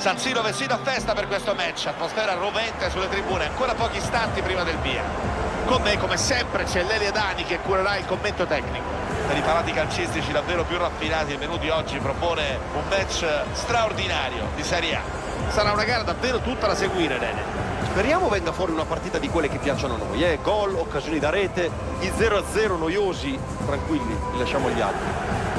San Siro vestito a festa per questo match, atmosfera rovente sulle tribune, ancora pochi istanti prima del via. Con me, come sempre, c'è Lelia Dani che curerà il commento tecnico. Per i palati calcistici davvero più raffinati, il menù di oggi propone un match straordinario di Serie A. Sarà una gara davvero tutta da seguire, Rene. Speriamo venga fuori una partita di quelle che piacciono a noi, gol, occasioni da rete, i 0-0 noiosi, tranquilli, li lasciamo agli altri.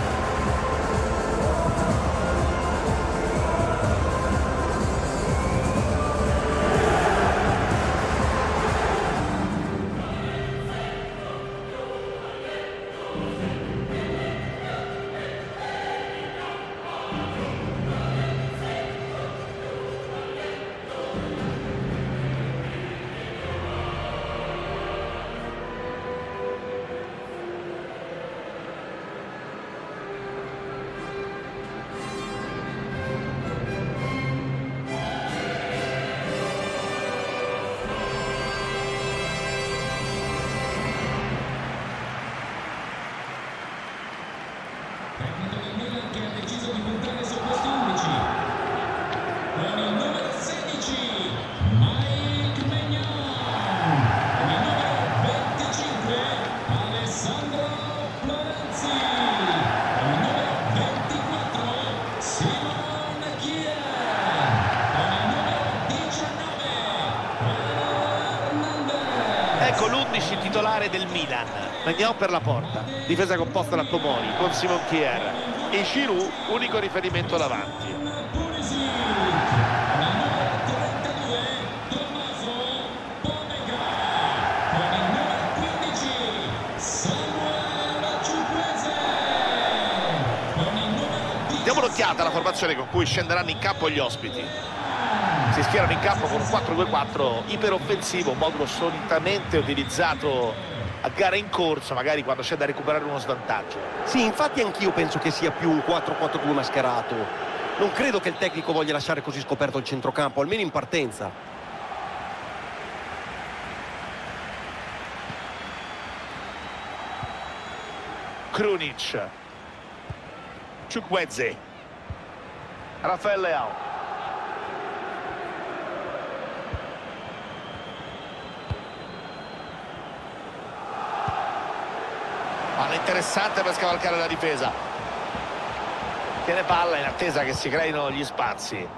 Ecco l'11 titolare del Milan. Maignan per la porta, difesa composta da Tomori con Simon Kier e Giroud, unico riferimento davanti. Diamo un'occhiata alla formazione con cui scenderanno in campo gli ospiti. Si schierano in campo con un 4-2-4 iperoffensivo, modulo solitamente utilizzato a gare in corso, magari quando c'è da recuperare uno svantaggio. Sì, infatti anch'io penso che sia più un 4-4-2 mascherato. Non credo che il tecnico voglia lasciare così scoperto il centrocampo, almeno in partenza. Krunic, Chukwueze, Rafael Leao. Palla interessante per scavalcare la difesa. Tiene palla in attesa che si creino gli spazi.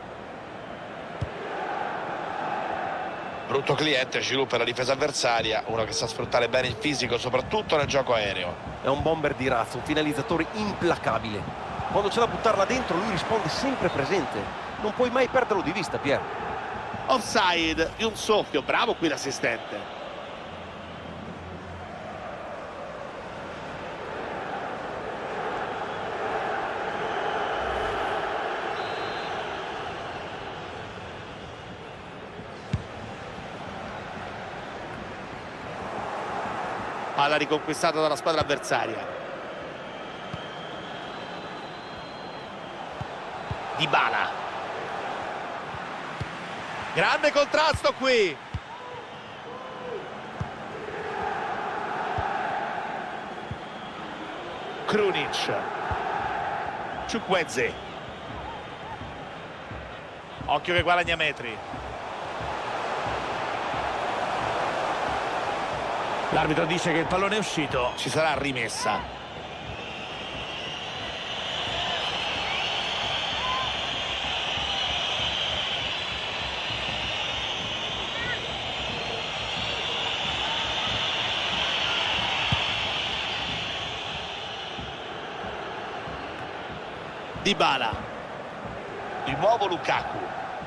Brutto cliente Giroud per la difesa avversaria, uno che sa sfruttare bene il fisico soprattutto nel gioco aereo. È un bomber di razza, un finalizzatore implacabile. Quando c'è da buttarla dentro lui risponde sempre presente. Non puoi mai perderlo di vista, Pier. Offside di un soffio, bravo qui l'assistente. Palla riconquistata dalla squadra avversaria. Dybala. Grande contrasto qui. Krunic. Chukwueze. Occhio che guadagna metri. L'arbitro dice che il pallone è uscito, ci sarà rimessa. Dybala. Di nuovo Lukaku.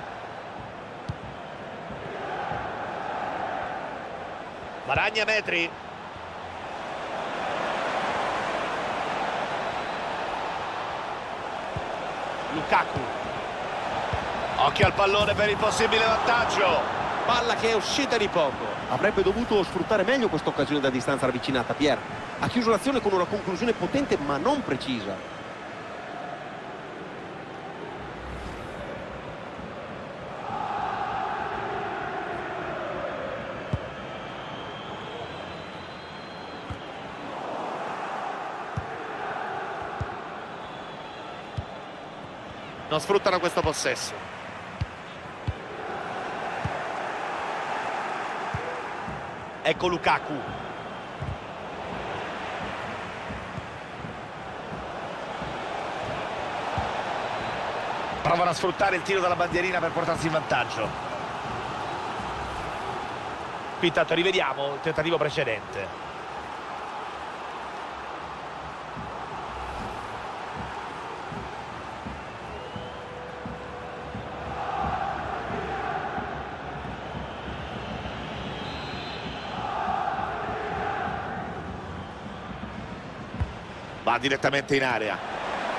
Guadagna metri. Lukaku. Occhio al pallone per il possibile vantaggio. Palla che è uscita di poco. Avrebbe dovuto sfruttare meglio questa occasione da distanza ravvicinata, Pier. Ha chiuso l'azione con una conclusione potente ma non precisa. Non sfruttano questo possesso. Ecco Lukaku. Provano a sfruttare il tiro dalla bandierina per portarsi in vantaggio. Qui intanto rivediamo il tentativo precedente. Va direttamente in area.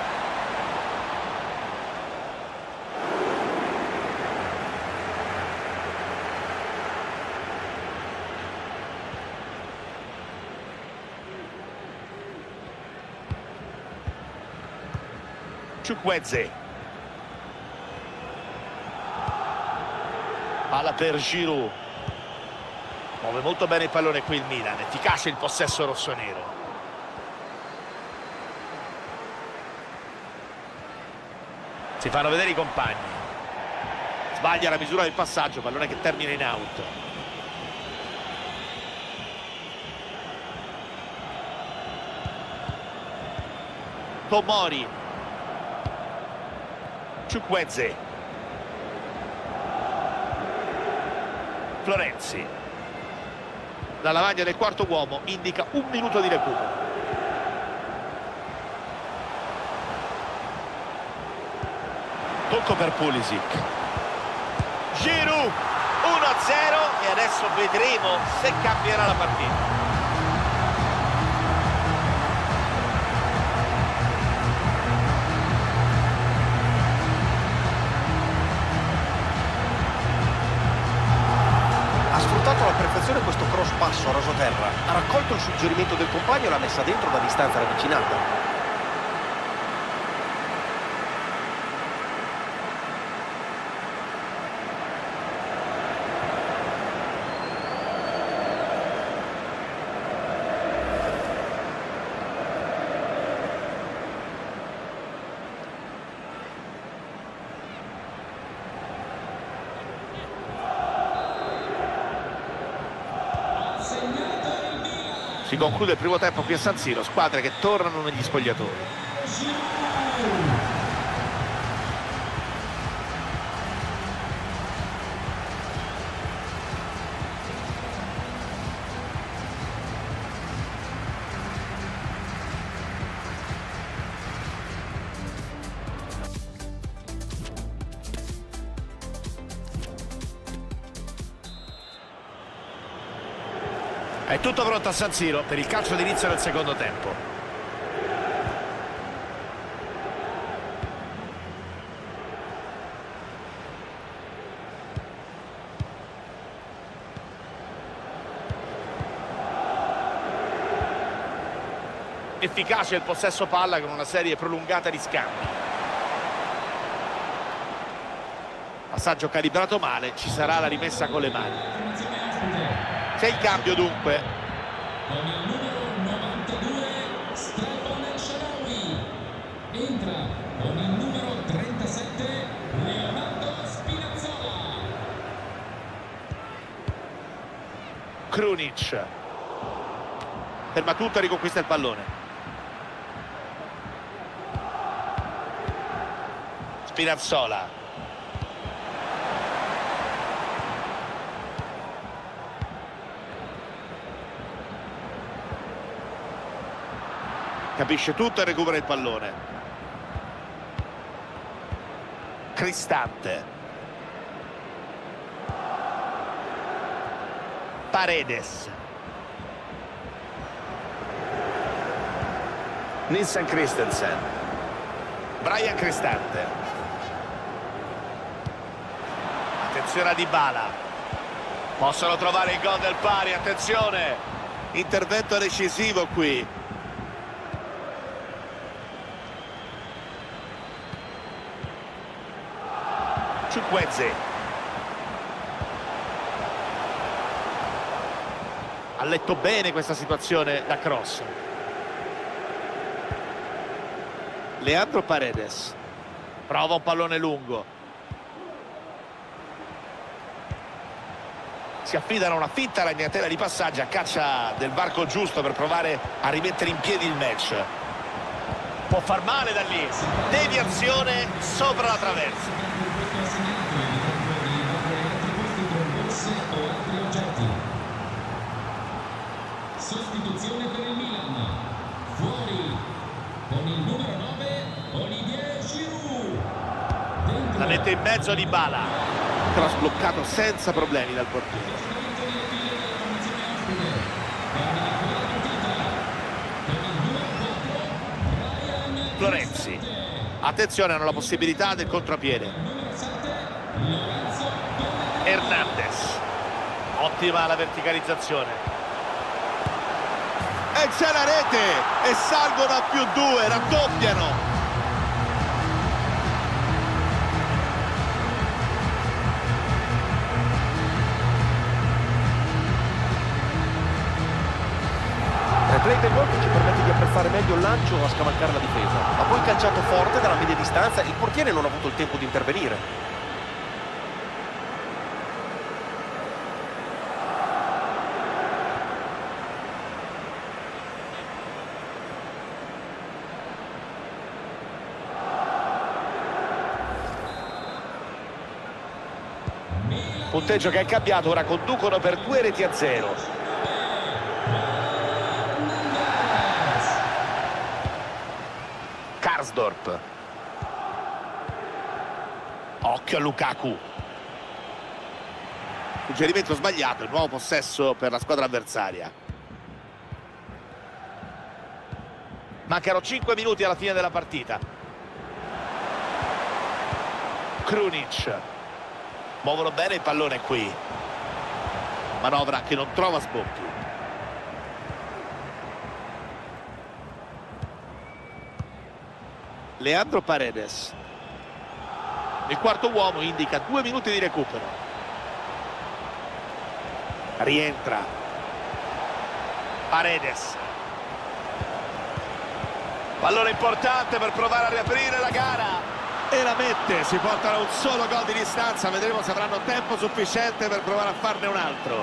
Chukwueze. Palla per Giroud. Muove molto bene il pallone qui il Milan. Efficace il possesso rossonero. Si fanno vedere i compagni. Sbaglia la misura del passaggio, pallone che termina in out. Tomori. Chukwueze. Florenzi. La lavagna del quarto uomo indica 1 minuto di recupero. Tocco per Pulisic. Giroud 1-0 e adesso vedremo se cambierà la partita. Ha sfruttato alla perfezione questo cross passo a rasoterra, ha raccolto il suggerimento del compagno e l'ha messa dentro da distanza ravvicinata. Si conclude il primo tempo qui a San Siro, squadre che tornano negli spogliatoi. È tutto pronto a San Siro per il calcio d'inizio del secondo tempo. Efficace il possesso palla con una serie prolungata di scambi. Passaggio calibrato male, ci sarà la rimessa con le mani. C'è il cambio dunque. Con il numero 92 Stefan El Shaarawy. Entra con il numero 37 Leonardo Spinazzola. Krunic. Ferma tutto e riconquista il pallone. Spinazzola. Capisce tutto e recupera il pallone. Cristante. Paredes. Nielsen Christensen. Brian Cristante. Attenzione a Dybala. Possono trovare il gol del pari, attenzione. Intervento decisivo qui. Chukwueze. Ha letto bene questa situazione da cross. Leandro Paredes. Prova un pallone lungo. Si affidano a una finta ragnatela di passaggio a caccia del varco giusto per provare a rimettere in piedi il match. Può far male da lì. Deviazione sopra la traversa. Sostituzione per il Milan. Fuori con il numero 9 Olivier Giroud. La mette in mezzo Dybala, che l'ha sbloccato senza problemi dal portiere. Florenzi, attenzione, hanno la possibilità del contropiede. Hernandez, ottima la verticalizzazione. E c'è la rete e salgono a +2, raddoppiano. Replay del gol che ci permette di apprezzare meglio il lancio a scavalcare la difesa, ma poi calciato forte dalla media distanza, il portiere non ha avuto il tempo di intervenire. Punteggio che è cambiato, ora conducono per 2-0. Karsdorp, occhio a Lukaku, suggerimento sbagliato, il nuovo possesso per la squadra avversaria. Mancano 5 minuti alla fine della partita. Krunic, muovono bene il pallone qui, manovra che non trova sbocchi. Leandro Paredes, il quarto uomo, indica 2 minuti di recupero. Rientra Paredes, pallone importante per provare a riaprire la gara e la mette. Si portano a un solo gol di distanza, vedremo se avranno tempo sufficiente per provare a farne un altro.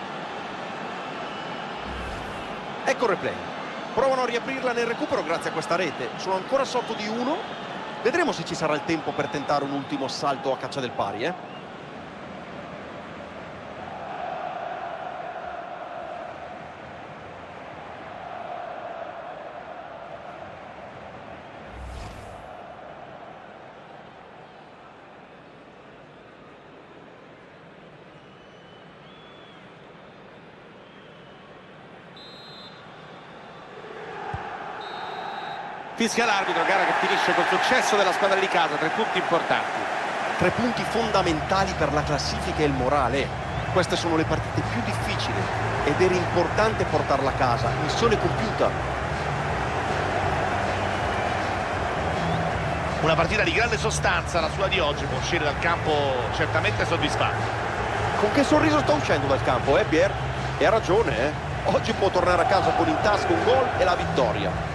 Ecco il replay. Provano a riaprirla nel recupero grazie a questa rete. Sono ancora sotto di 1. Vedremo se ci sarà il tempo per tentare un ultimo assalto a caccia del pari, Fischia l'arbitro, gara che finisce col successo della squadra di casa, 3 punti importanti. 3 punti fondamentali per la classifica e il morale. Queste sono le partite più difficili ed era importante portarla a casa. Missione compiuta. Una partita di grande sostanza, la sua di oggi, può uscire dal campo certamente soddisfatto. Con che sorriso sta uscendo dal campo, Pier? E ha ragione, Oggi può tornare a casa con in tasca un gol e la vittoria.